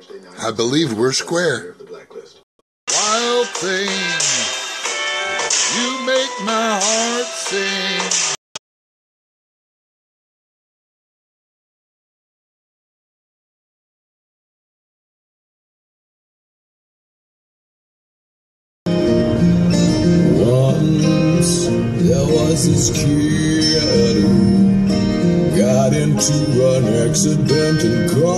I believe we're square. Wild thing, you make my heart sing. Once there was this kid who got into an accident and got